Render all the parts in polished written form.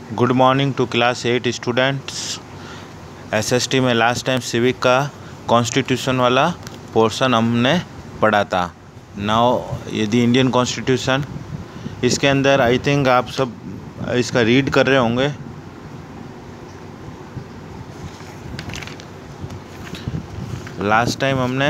Good morning to class 8 students. SST में last time civic का constitution वाला portion हमने पढ़ा था। नाउ ये दी इंडियन कॉन्स्टिट्यूशन, इसके अंदर आई थिंक आप सब इसका रीड कर रहे होंगे। लास्ट टाइम हमने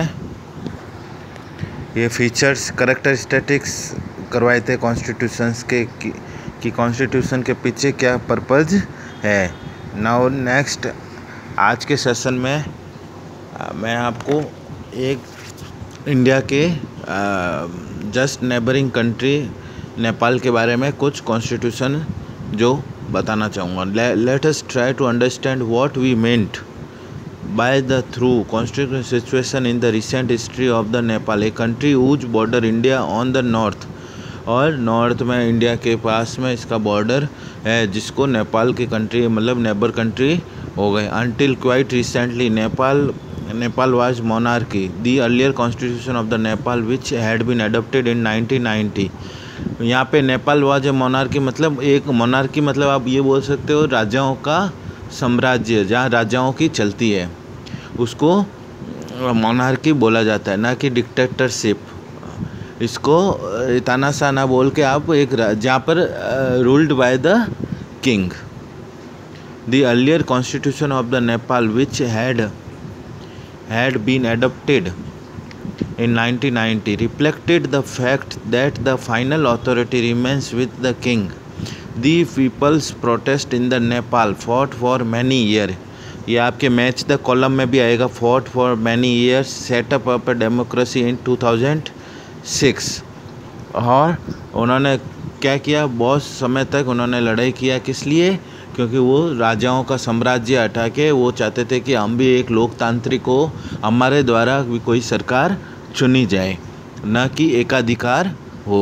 ये फीचर्स कैरेक्टरिस्टिक्स करवाए थे कॉन्स्टिट्यूशंस के कि कॉन्स्टिट्यूशन के पीछे क्या पर्पज़ है। नाउ नेक्स्ट आज के सेशन में मैं आपको एक इंडिया के जस्ट नेबरिंग कंट्री नेपाल के बारे में कुछ कॉन्स्टिट्यूशन जो बताना चाहूँगा। Let us try to understand what we meant by the through constitutional situation in the recent history of the Nepal, a country whose border India on the north, और north में India के पास में इसका border है जिसको नेपाल की country मतलब नेबर कंट्री हो गए। Until quite recently Nepal was monarchy. The earlier constitution of the Nepal which had been adopted in 1990। यहाँ पे नेपाल वाज ए मोनार्की मतलब एक मोनार्की मतलब आप ये बोल सकते हो राजाओं का साम्राज्य, जहाँ राजाओं की चलती है उसको मोनार्की बोला जाता है, ना कि डिक्टेटरशिप। इसको तानाशाह ना बोल के आप एक जहाँ पर ruled by the king. The earlier constitution of the Nepal which had been adopted in 1990 reflected the fact that the final authority remains with the king. The people's protest in the Nepal fought for many years. ये आपके match the column में भी आएगा। fought for many years, set up a democracy in 2006। और उन्होंने क्या किया, बहुत समय तक उन्होंने लड़ाई किया। किस लिए? क्योंकि वो राजाओं का साम्राज्य हटा के वो चाहते थे कि हम भी एक लोकतांत्रिक हो, हमारे द्वारा भी कोई सरकार चुनी जाए, न कि एकाधिकार हो।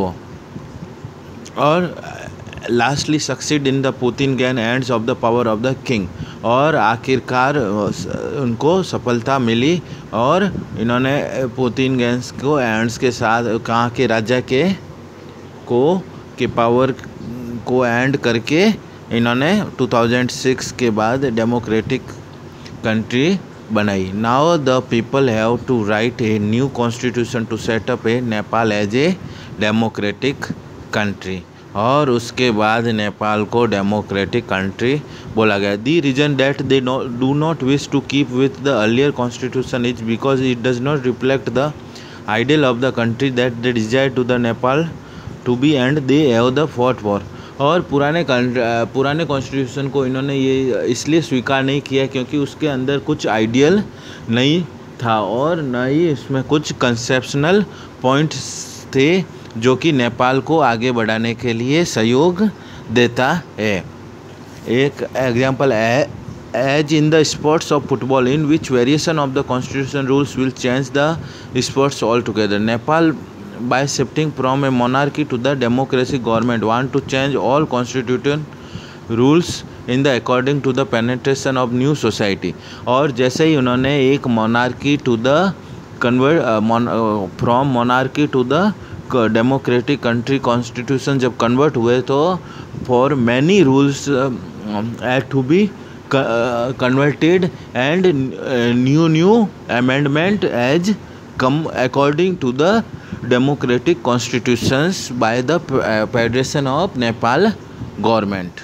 और lastly succeed in the putting gain ends of the power of the king. और आखिरकार उनको सफलता मिली और इन्होंने पुतिन गेंस को एंड्स के साथ कहाँ के राजा के पावर को एंड करके इन्होंने 2006 के बाद डेमोक्रेटिक कंट्री बनाई। Now the people have to write a new constitution to set up a Nepal as a democratic country. और उसके बाद नेपाल को डेमोक्रेटिक कंट्री बोला गया। The reason that they do not wish to keep with the earlier constitution is because it does not reflect the ideal of the country that they desire to the Nepal to be and they have the fought for. और पुराने constitution को इन्होंने ये इसलिए स्वीकार नहीं किया क्योंकि उसके अंदर कुछ आइडियल नहीं था और न ही इसमें कुछ कंसेप्शनल पॉइंट्स थे जो कि नेपाल को आगे बढ़ाने के लिए सहयोग देता है। एक एग्जांपल है, as in the sports of football in which variation of the constitution rules will change the sports altogether. Nepal by shifting from a monarchy to the democracy government want to change all constitution rules in the according to the penetration of new society। और जैसे ही उन्होंने एक monarchy to the from monarchy to the democratic country constitution जब convert हुए तो for many rules had to be converted and new amendment as come according to the democratic constitutions by the Federation of Nepal government.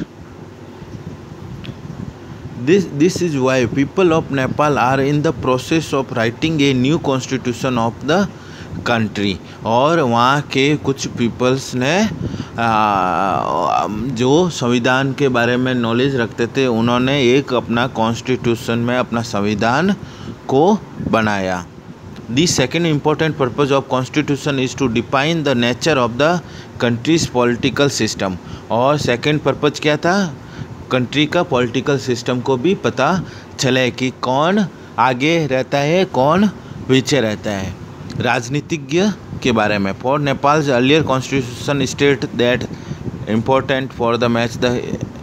This is why people of Nepal are in the process of writing a new constitution of the country। और वहाँ के कुछ peoples ने जो संविधान के बारे में नॉलेज रखते थे उन्होंने एक अपना कॉन्स्टिट्यूशन में अपना संविधान को बनाया। The second important purpose of constitution is to define the nature of the country's political system। और second purpose क्या था, कंट्री का पॉलिटिकल सिस्टम को भी पता चले कि कौन आगे रहता है कौन पीछे रहता है, राजनीतिज्ञ के बारे में। For Nepal's earlier constitution state that important for the match the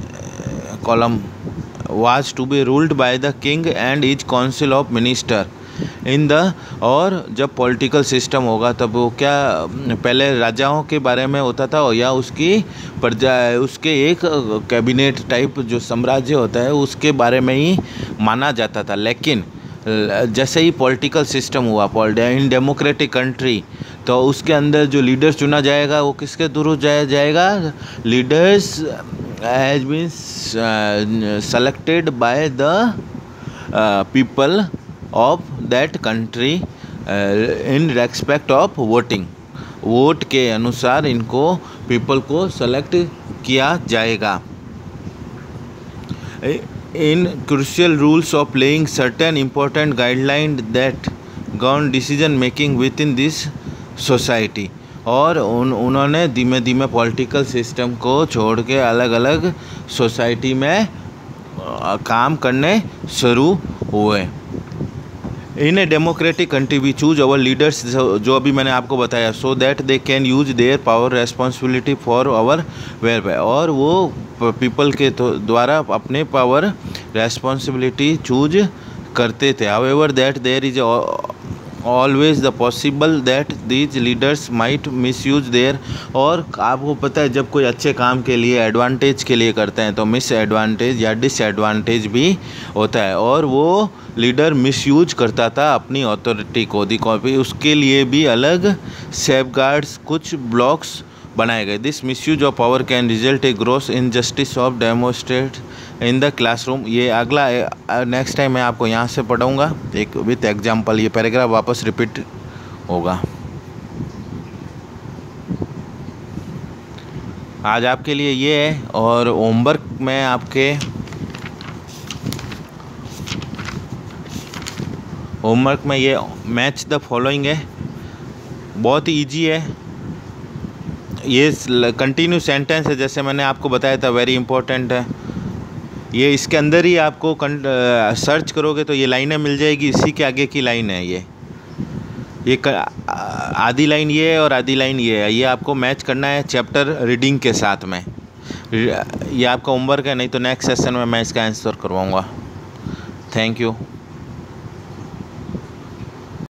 column was to be ruled by the king and his council of ministers in the और जब पॉलिटिकल सिस्टम होगा तब वो क्या पहले राजाओं के बारे में होता था या उसकी प्रजा उसके एक कैबिनेट टाइप जो साम्राज्य होता है उसके बारे में ही माना जाता था। लेकिन जैसे ही पॉलिटिकल सिस्टम हुआ इन डेमोक्रेटिक कंट्री तो उसके अंदर जो लीडर चुना जाएगा वो किसके थ्रू जाएगा। Leaders has been selected by the people of that country in respect of voting. Vote के अनुसार इनको पीपल को सेलेक्ट किया जाएगा। In crucial rules of playing certain important guidelines that govern decision making within this society। और उन्होंने धीमे धीमे पॉलिटिकल सिस्टम को छोड़ के अलग अलग सोसाइटी में काम करने शुरू हुए। In a democratic country we choose our leaders, जो अभी मैंने आपको बताया, so that they can use their power responsibility for our welfare. और वो पीपल के द्वारा अपने पावर रेस्पॉन्सिबिलिटी चूज करते थे। However that there is always the possible that these leaders might misuse their. और आपको पता है जब कोई अच्छे काम के लिए एडवांटेज के लिए करते हैं तो मिस एडवांटेज या डिसएडवांटेज भी होता है। और वो लीडर मिसयूज करता था अपनी अथॉरिटी को उसके लिए भी अलग सेफगार्ड्स कुछ ब्लॉक्स बनाए गए। This misuse of power can result a gross injustice of demonstrate in the classroom. ये अगला नेक्स्ट टाइम मैं आपको यहाँ से पढ़ाऊँगा एक विथ एग्जाम्पल। ये पैराग्राफ वापस रिपीट होगा। आज आपके लिए ये है। और होमवर्क में आपके होमवर्क में ये मैच द फॉलोइंग है, बहुत ही ईजी है। ये कंटिन्यू सेंटेंस है जैसे मैंने आपको बताया था, वेरी इंपॉर्टेंट है। ये इसके अंदर ही आपको सर्च करोगे तो ये लाइनें मिल जाएगी। इसी के आगे की लाइन है ये आधी लाइन ये है और आधी लाइन ये है। ये आपको मैच करना है चैप्टर रीडिंग के साथ में। ये आपका होमवर्क है, नहीं तो नेक्स्ट सेशन में मैं इसका आंसर करवाऊँगा। Thank you.